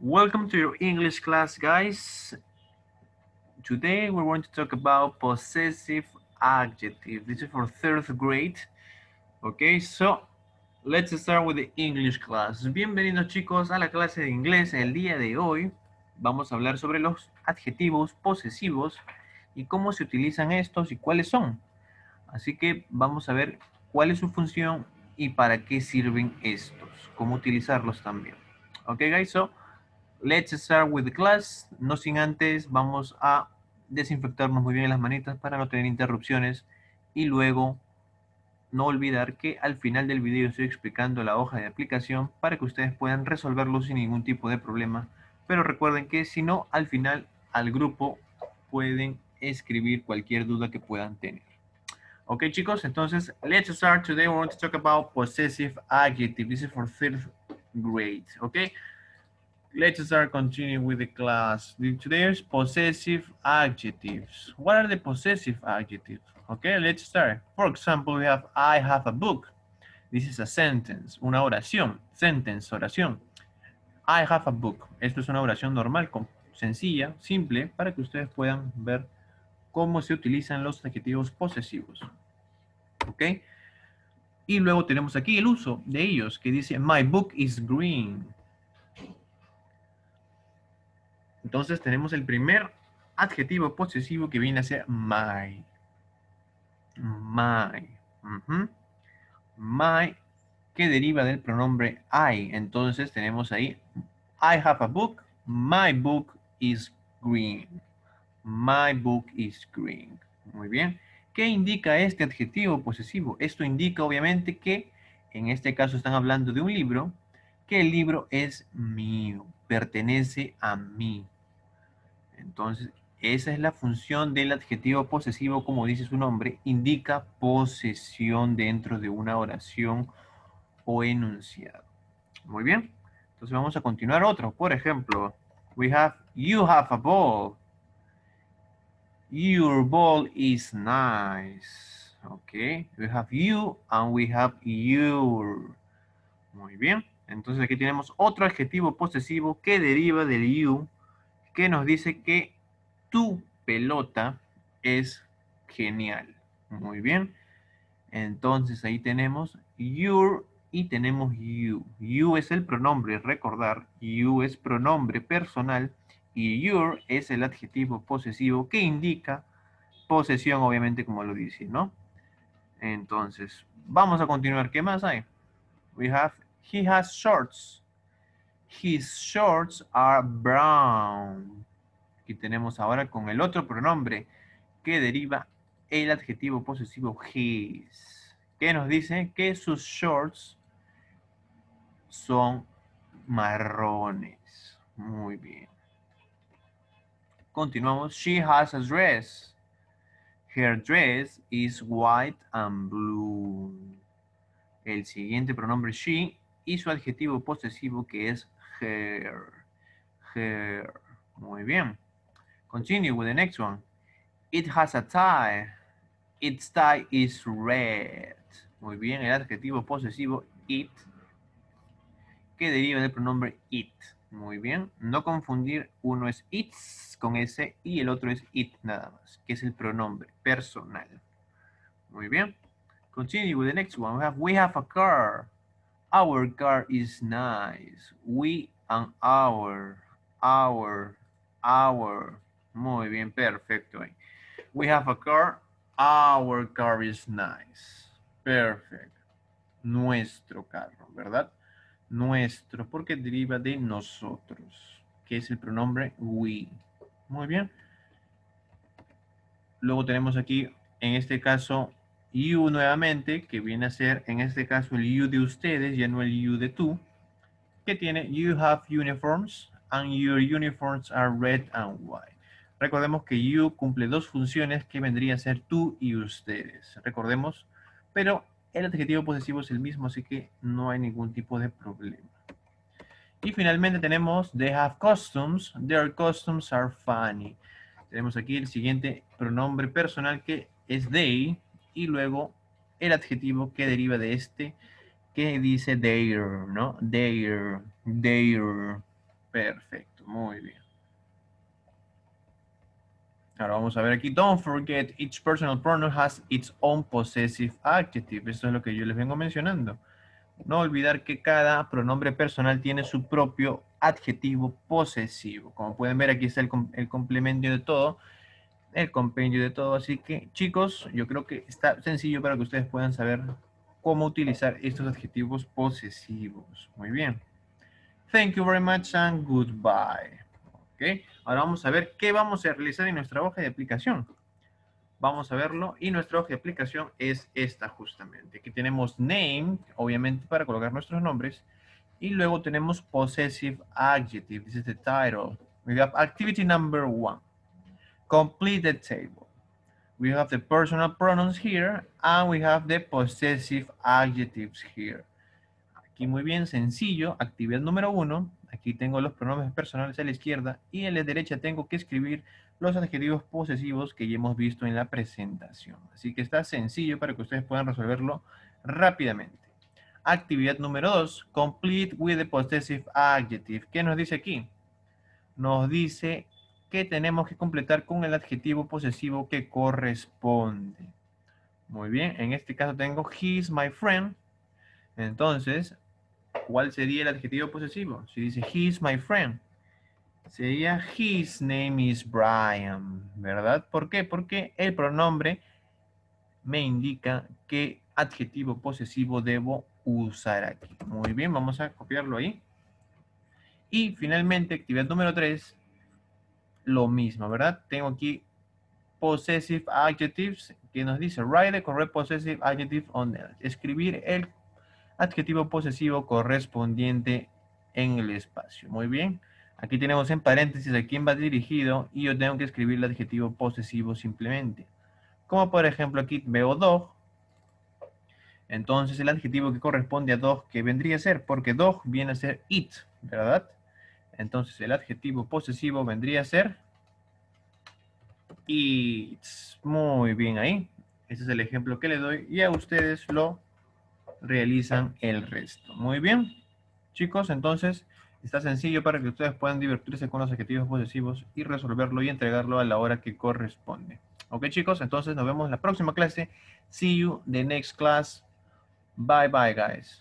Welcome to your English class, guys. Today we're going to talk about possessive adjective. This is for third grade. Okay, so let's start with the English class. Bienvenidos chicos a la clase de inglés. El día de hoy vamos a hablar sobre los adjetivos posesivos y cómo se utilizan estos y cuáles son. Así que vamos a ver cuál es su función y para qué sirven estos, cómo utilizarlos también. Okay, guys, so let's start with the class. No sin antes, vamos a desinfectarnos muy bien las manitas para no tener interrupciones y luego no olvidar que al final del video estoy explicando la hoja de aplicación para que ustedes puedan resolverlo sin ningún tipo de problema. Pero recuerden que si no, al final al grupo pueden escribir cualquier duda que puedan tener. Ok, chicos, entonces let's start. Today we're going to talk about possessive adjective. This is for third grade. Okay. Let's start continuing with the class. Today's possessive adjectives. What are the possessive adjectives? Okay, let's start. For example, we have I have a book. This is a sentence, una oración. Sentence, oración. I have a book. Esto es una oración normal, sencilla, simple, para que ustedes puedan ver cómo se utilizan los adjetivos posesivos. Ok. Y luego tenemos aquí el uso de ellos, que dice my book is green. Entonces tenemos el primer adjetivo posesivo que viene a ser my. My. My, que deriva del pronombre I. Entonces tenemos ahí I have a book. My book is green. My book is green. Muy bien. ¿Qué indica este adjetivo posesivo? Esto indica obviamente que en este caso están hablando de un libro, que el libro es mío, pertenece a mí. Entonces, esa es la función del adjetivo posesivo, como dice su nombre, indica posesión dentro de una oración o enunciado. Muy bien. Entonces vamos a continuar otro. Por ejemplo, you have a ball. Your ball is nice. Okay. We have you and we have your. Muy bien. Entonces aquí tenemos otro adjetivo posesivo que deriva del you, que nos dice que tu pelota es genial. Muy bien. Entonces ahí tenemos your y tenemos you. You es el pronombre, recordar. You es pronombre personal y your es el adjetivo posesivo que indica posesión, obviamente, como lo dice, ¿no? Entonces, vamos a continuar. ¿Qué más hay? We have, he has shorts. His shorts are brown. Aquí tenemos ahora con el otro pronombre que deriva el adjetivo posesivo his, que nos dice que sus shorts son marrones. Muy bien. Continuamos. She has a dress. Her dress is white and blue. El siguiente pronombre she y su adjetivo posesivo que es her. Her. Muy bien. Continue with the next one. It has a tie. Its tie is red. Muy bien, el adjetivo posesivo it, que deriva del pronombre it. Muy bien, no confundir, uno es its con S y el otro es it nada más, que es el pronombre personal. Muy bien. Continue with the next one. We have a car. Our car is nice. We and our. Muy bien, perfecto. We have a car. Our car is nice. Perfect. Nuestro carro, ¿verdad? Nuestro, porque deriva de nosotros, que es el pronombre we. Muy bien. Luego tenemos aquí, en este caso, you nuevamente, que viene a ser, en este caso, el you de ustedes, ya no el you de tú, que tiene you have uniforms and your uniforms are red and white. Recordemos que you cumple dos funciones que vendría a ser tú y ustedes. Recordemos, pero el adjetivo posesivo es el mismo, así que no hay ningún tipo de problema. Y finalmente tenemos they have costumes, their costumes are funny. Tenemos aquí el siguiente pronombre personal que es they y luego el adjetivo que deriva de este que dice their, ¿no? Their. Perfecto, muy bien. Ahora vamos a ver aquí. Don't forget, each personal pronoun has its own possessive adjective. Esto es lo que yo les vengo mencionando. No olvidar que cada pronombre personal tiene su propio adjetivo posesivo. Como pueden ver, aquí está el complemento de todo, el compendio de todo. Así que, chicos, yo creo que está sencillo para que ustedes puedan saber cómo utilizar estos adjetivos posesivos. Muy bien. Thank you very much and goodbye. ¿Ok? Ahora vamos a ver qué vamos a realizar en nuestra hoja de aplicación. Vamos a verlo y nuestra hoja de aplicación es esta justamente. Aquí tenemos name, obviamente para colocar nuestros nombres, y luego tenemos possessive adjective. This is the title. We have activity number 1. Complete the table. We have the personal pronouns here and we have the possessive adjectives here. Aquí muy bien, sencillo. Actividad número 1. Aquí tengo los pronombres personales a la izquierda y a la derecha tengo que escribir los adjetivos posesivos que ya hemos visto en la presentación. Así que está sencillo para que ustedes puedan resolverlo rápidamente. Actividad número 2. Complete with the possessive adjective. ¿Qué nos dice aquí? Nos dice que tenemos que completar con el adjetivo posesivo que corresponde. Muy bien, en este caso tengo he's my friend. Entonces, ¿cuál sería el adjetivo posesivo? Si dice he's my friend, sería his name is Brian, ¿verdad? ¿Por qué? Porque el pronombre me indica qué adjetivo posesivo debo usar aquí. Muy bien, vamos a copiarlo ahí. Y finalmente, actividad número 3, lo mismo, ¿verdad? Tengo aquí possessive adjectives que nos dice write the correct possessive adjective on the... Escribir el adjetivo posesivo correspondiente en el espacio. Muy bien. Aquí tenemos en paréntesis a quién va dirigido y yo tengo que escribir el adjetivo posesivo simplemente. Como por ejemplo aquí veo dog. Entonces el adjetivo que corresponde a dog, ¿qué vendría a ser? Porque dog viene a ser it, ¿verdad? Entonces el adjetivo posesivo vendría a ser eats. Muy bien ahí. Ese es el ejemplo que le doy y a ustedes lo realizan el resto. Muy bien, chicos, entonces está sencillo para que ustedes puedan divertirse con los adjetivos posesivos y resolverlo y entregarlo a la hora que corresponde. Ok, chicos, entonces nos vemos en la próxima clase. See you the next class. Bye bye, guys.